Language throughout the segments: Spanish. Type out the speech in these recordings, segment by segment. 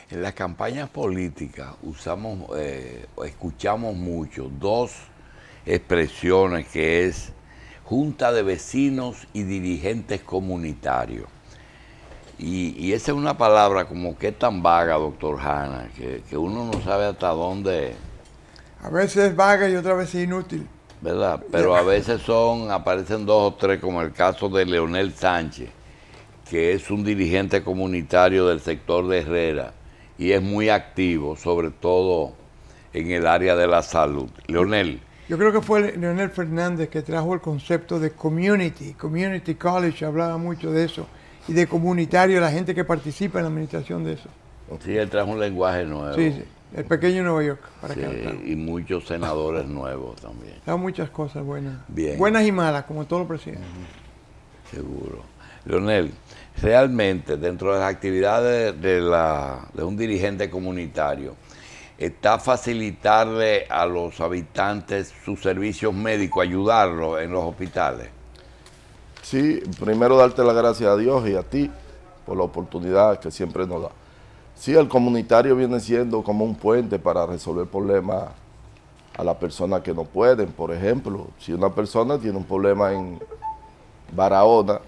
En las campañas políticas escuchamos mucho dos expresiones que es junta de vecinos y dirigentes comunitarios. Y esa es una palabra como que es tan vaga, doctor Hanna, que uno no sabe hasta dónde. A veces es vaga y otra vez es inútil. ¿Verdad? Pero a veces aparecen dos o tres, como el caso de Leonel Sánchez, que es un dirigente comunitario del sector de Herrera y es muy activo, sobre todo en el área de la salud. Leonel. Yo creo que fue Leonel Fernández que trajo el concepto de community college, hablaba mucho de eso, y de comunitario, la gente que participa en la administración de eso. Sí, él trajo un lenguaje nuevo. Sí, sí, el pequeño Nueva York. Para sí, y muchos senadores nuevos también. Trajo muchas cosas buenas. Bien. Buenas y malas, como todos los presidentes. Seguro. Leonel, realmente dentro de las actividades de un dirigente comunitario, está facilitarle a los habitantes sus servicios médicos, ayudarlos en los hospitales. Sí, primero darte las gracias a Dios y a ti por la oportunidad que siempre nos da. Sí, el comunitario viene siendo como un puente para resolver problemas a las personas que no pueden. Por ejemplo, si una persona tiene un problema en Barahona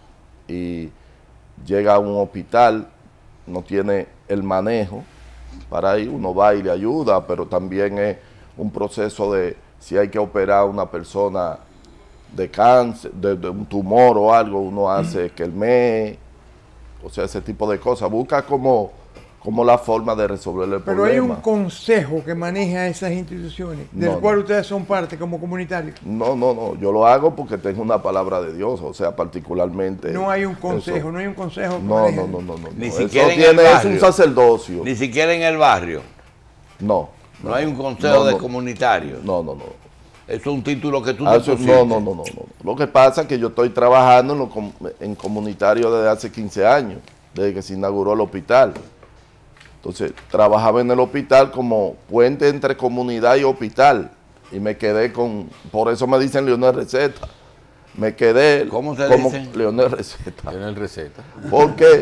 y llega a un hospital, no tiene el manejo para ir, uno va y le ayuda, pero también es un proceso de si hay que operar a una persona de cáncer, de un tumor o algo, uno hace que el mes, o sea, ese tipo de cosas. Busca como la forma de resolver el problema. Pero hay un consejo que maneja esas instituciones, del cual ustedes son parte como comunitarios. No, yo lo hago porque tengo una palabra de Dios, o sea, particularmente. No hay un consejo, eso. No hay un consejo. No. Ni siquiera eso tiene, es un sacerdocio. Ni siquiera en el barrio. No hay un consejo de comunitarios. No. Eso es un título que tú te pusiste. No. Lo que pasa es que yo estoy trabajando en comunitario desde hace 15 años, desde que se inauguró el hospital. Entonces, trabajaba en el hospital como puente entre comunidad y hospital. Y me quedé por eso me dicen Leonel Receta. Me quedé ¿Cómo se como dice? Leonel Receta. Leonel Receta. ¿Por qué?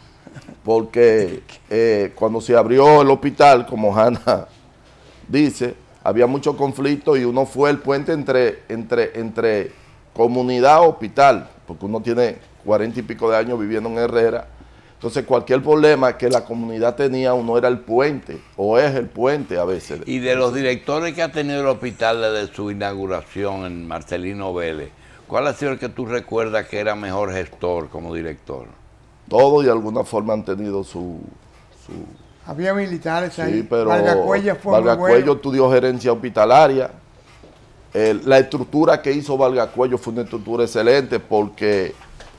Porque cuando se abrió el hospital, como Hanna dice, había mucho conflicto y uno fue el puente entre comunidad y hospital, porque uno tiene 40 y pico de años viviendo en Herrera. Entonces, cualquier problema que la comunidad tenía, uno era el puente, o es el puente a veces. Y de los directores que ha tenido el hospital desde su inauguración en Marcelino Vélez, ¿cuál ha sido el que tú recuerdas que era mejor gestor como director? Todos de alguna forma han tenido su... Había militares ahí. Sí, pero Valgacuello fue Valgacuello muy bueno. estudió gerencia hospitalaria. La estructura que hizo Valgacuello fue una estructura excelente porque...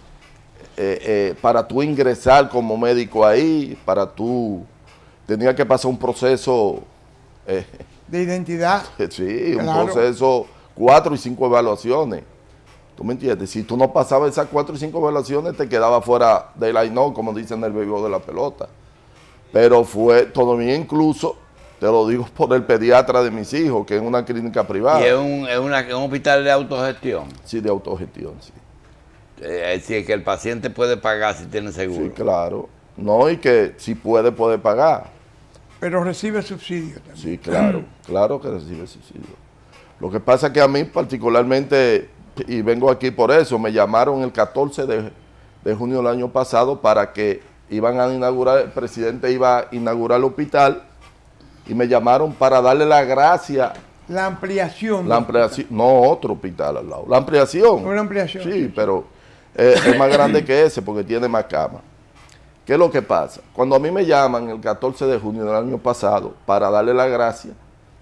para tú ingresar como médico ahí, tenía que pasar un proceso de identidad. Sí, claro. Un proceso, 4 y 5 evaluaciones. ¿Tú me entiendes? Si tú no pasabas esas 4 y 5 evaluaciones, te quedaba fuera del line-out, como dicen en el béisbol de la pelota. Pero fue todavía incluso, te lo digo por el pediatra de mis hijos, que es una clínica privada. ¿Y es un hospital de autogestión? Sí, de autogestión, sí. Es decir, que el paciente puede pagar si tiene seguro. Sí, claro. No, y que si puede pagar. Pero recibe subsidio también. Sí, claro que recibe subsidio. Lo que pasa es que a mí particularmente, y vengo aquí por eso, me llamaron el 14 de junio del año pasado para que iban a inaugurar, el presidente iba a inaugurar el hospital, y me llamaron para darle la gracia. La ampliación. No, otro hospital al lado. La ampliación. Una ampliación. Sí, pero es más grande que ese porque tiene más camas. ¿Qué es lo que pasa? Cuando a mí me llaman el 14 de junio del año pasado para darle la gracia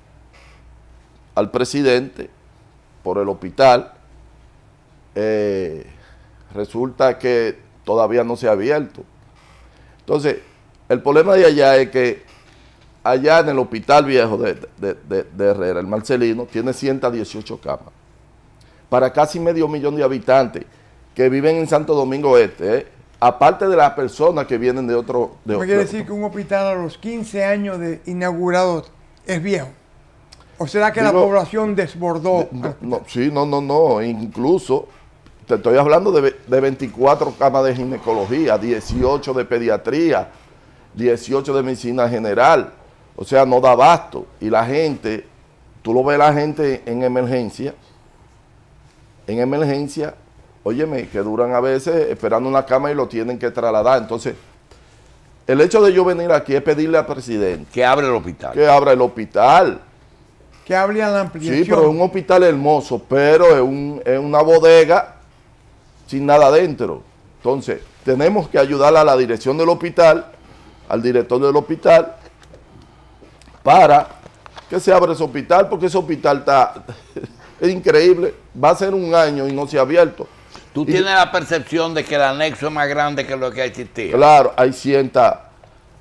al presidente por el hospital, resulta que todavía no se ha abierto. Entonces, el problema de allá es que allá en el hospital viejo de Herrera, el Marcelino, tiene 118 camas. Para casi medio millón de habitantes que viven en Santo Domingo Este, aparte de las personas que vienen de otro... ¿No quiere decir que un hospital a los 15 años de inaugurado es viejo? ¿O será que la población desbordó? No. Incluso, te estoy hablando de 24 camas de ginecología, 18 de pediatría, 18 de medicina general. O sea, no da abasto. Y la gente, tú lo ves la gente en emergencia, óyeme, que duran a veces esperando una cama y lo tienen que trasladar. Entonces, el hecho de yo venir aquí es pedirle al presidente que abra el hospital. Que abra el hospital. Que hable a la ampliación. Sí, pero es un hospital hermoso, pero es una bodega sin nada adentro. Entonces, tenemos que ayudar a la dirección del hospital, al director del hospital, para que se abra ese hospital, porque ese hospital es increíble. Va a ser un año y no se ha abierto. ¿Tú tienes la percepción de que el anexo es más grande que lo que existía? Claro, ahí sienta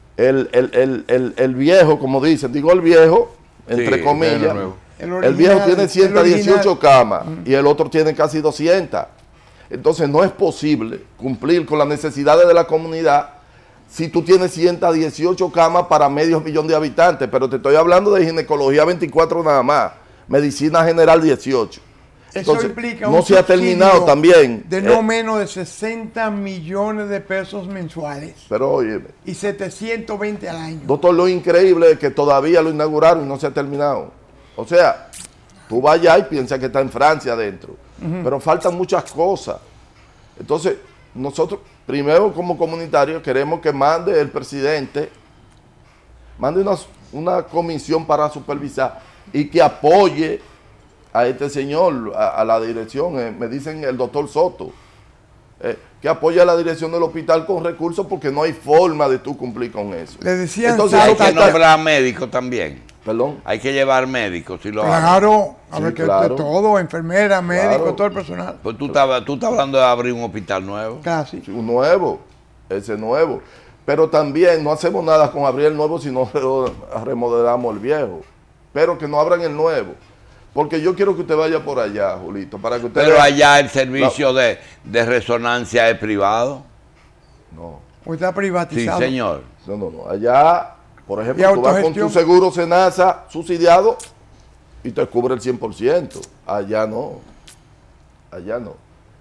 el viejo, como dicen, digo el viejo, entre comillas. El viejo tiene 118 camas y el otro tiene casi 200. Entonces no es posible cumplir con las necesidades de la comunidad si tú tienes 118 camas para medio millón de habitantes, pero te estoy hablando de ginecología 24 nada más, medicina general 18. Entonces, eso implica no se ha terminado también. De no menos de 60 millones de pesos mensuales. Pero oye, y 720 al año. Doctor, lo increíble es que todavía lo inauguraron y no se ha terminado. O sea, tú vas allá y piensas que está en Francia adentro, pero faltan muchas cosas. Entonces, nosotros, primero como comunitarios, queremos que mande el presidente, mande una comisión para supervisar y que apoye a este señor, a la dirección, me dicen el doctor Soto, que apoya a la dirección del hospital con recursos porque no hay forma de tú cumplir con eso. Le decían, entonces hay que nombrar médicos también. Perdón. Hay que llevar médicos. Si lo claro, a ver sí, que claro. todo, enfermera, médico, Claro. todo el personal. Pues tú estás hablando de abrir un hospital nuevo. Casi. Un nuevo, ese nuevo. Pero también no hacemos nada con abrir el nuevo si no remodelamos el viejo. Pero que no abran el nuevo. Porque yo quiero que usted vaya por allá, Julito, para que usted Pero vea. allá el servicio de resonancia es privado. No. O está Sí, privatizado. señor. No. Allá, por ¿Y ejemplo, tú vas con tu autogestión? seguro Senasa subsidiado y te cubre el 100%. Allá no. Allá no.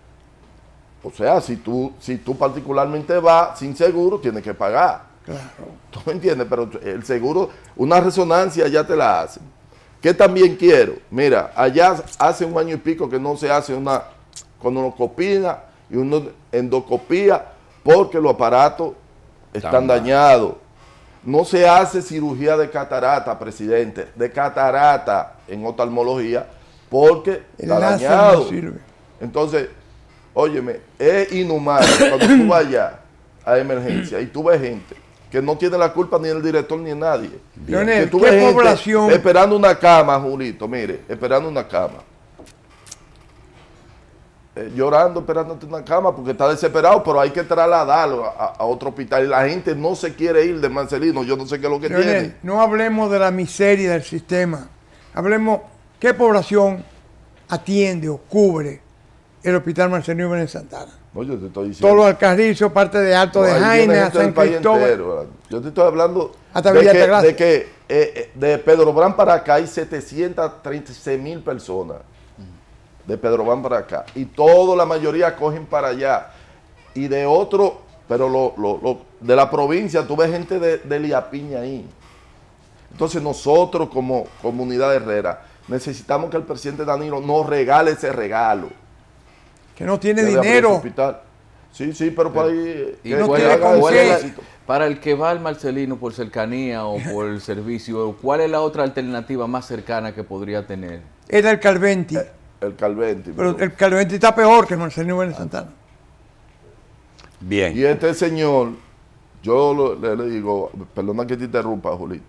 O sea, si tú particularmente vas sin seguro, tienes que pagar. Claro. ¿Tú me entiendes? Pero el seguro, una resonancia ya te la hacen. ¿Qué también quiero? Mira, allá hace un año y pico que no se hace una colonoscopia y una endoscopía porque los aparatos están dañados. No se hace cirugía de catarata, presidente, de catarata en oftalmología porque está dañado. No sirve. Entonces, óyeme, es inhumano cuando tú vayas a emergencia y tú ves gente que no tiene la culpa ni el director ni nadie. Leonel, Que tú ¿qué ves gente población? esperando una cama, Julito, mire, esperando una cama. Llorando, esperándote una cama porque está desesperado, pero hay que trasladarlo a otro hospital. Y la gente no se quiere ir de Marcelino, yo no sé qué es lo que Leonel, tiene. no hablemos de la miseria del sistema. Hablemos qué población atiende o cubre el Hospital Marcelino Jiménez Santana. No, yo te estoy diciendo. Todos los Alcarrizos, parte de Alto de ahí viene Jaime, a gente del San país Cristóbal. entero. Yo te estoy hablando Hasta de Villa que, Altagracia. de Pedro Brán para acá hay 736,000 personas. De Pedro Brán para acá. Y la mayoría cogen para allá. Y de otro, pero de la provincia, tú ves gente de Liapiña ahí. Entonces nosotros como comunidad herrera necesitamos que el presidente Danilo nos regale ese regalo. Que no tiene De abrir ese dinero. hospital. Sí, pero por ahí... ¿Y que no cuál tiene es- haga con ese qué? éxito. para el que va al Marcelino por cercanía o por el servicio, ¿cuál es la otra alternativa más cercana que podría tener? Era el Calventi. El Calventi. Pero el Calventi está peor que el Marcelino Jiménez Santana. Bien. Y este señor, yo le digo, perdona que te interrumpa, Julito.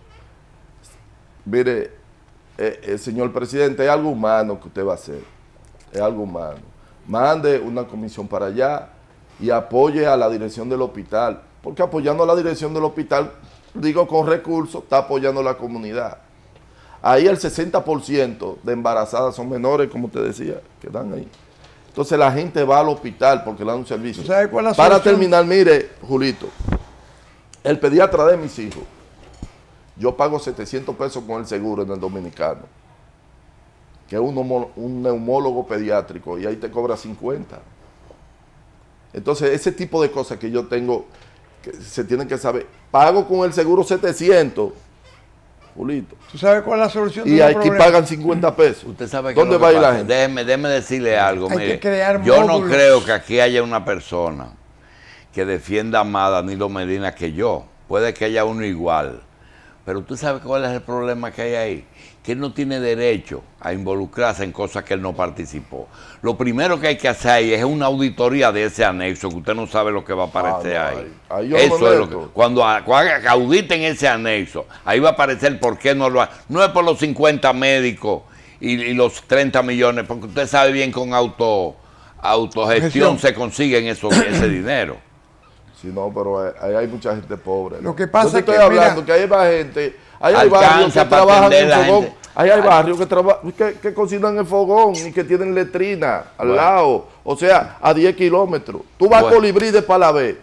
Mire, señor presidente, es algo humano que usted va a hacer. Es algo humano. Mande una comisión para allá y apoye a la dirección del hospital. Porque apoyando a la dirección del hospital, digo con recursos, está apoyando a la comunidad. Ahí el 60% de embarazadas son menores, como te decía, que están ahí. Entonces la gente va al hospital porque le dan un servicio. ¿Tú sabes cuál es la Para solución? terminar, mire, Julito, el pediatra de mis hijos, yo pago 700 pesos con el seguro en el Dominicano, que es un neumólogo pediátrico, y ahí te cobra 50. Entonces, ese tipo de cosas que yo tengo que se tiene que saber. Pago con el seguro 700, Julito. ¿Tú sabes cuál es la solución? Y aquí pagan 50 pesos. Usted sabe que ¿Dónde va a ir la gente? Déjeme decirle algo. Hay mire, que crear yo no módulos. creo que aquí haya una persona que defienda más a Danilo Medina que yo. Puede que haya uno igual. Pero tú sabes cuál es el problema que hay ahí. Que él no tiene derecho a involucrarse en cosas que él no participó. Lo primero que hay que hacer ahí es una auditoría de ese anexo, que usted no sabe lo que va a aparecer no, ahí. ahí yo Eso no es lo que, meto. cuando auditen ese anexo, ahí va a aparecer por qué no lo ha. No es por los 50 médicos y los 30 millones, porque usted sabe bien con autogestión se consiguen ese dinero. Sí, no, pero ahí hay mucha gente pobre. Lo que pasa yo te es que, estoy hablando mira, que hay más gente, ahí hay alcanza barrios que para trabajan atender en la fogón, gente. ahí hay barrios que cocinan en fogón y que tienen letrina al lado, o sea, a 10 kilómetros. Tú vas a Colibrí de Palabé,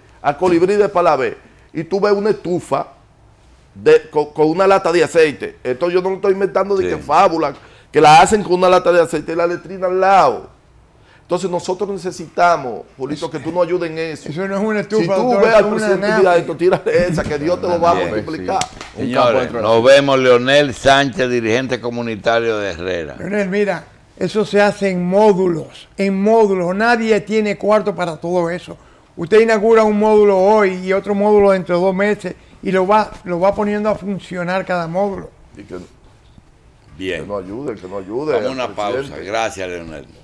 y tú ves una estufa con una lata de aceite. Esto yo no lo estoy inventando de que fábula, que la hacen con una lata de aceite y la letrina al lado. Entonces nosotros necesitamos, Julito, que tú nos ayudes en eso. Eso no es una estufa, Si tú doctor, ves eso al es una presidente nave. Tiradito, tírale esa, que Dios te lo va a multiplicar. Señores, nos vemos. Leonel Sánchez, dirigente comunitario de Herrera. Leonel, mira, eso se hace en módulos, Nadie tiene cuarto para todo eso. Usted inaugura un módulo hoy y otro módulo dentro de 2 meses y lo va poniendo a funcionar cada módulo. Y que Bien. nos ayude, que nos ayude. Vamos a al una pausa. presidente. Gracias, Leonel.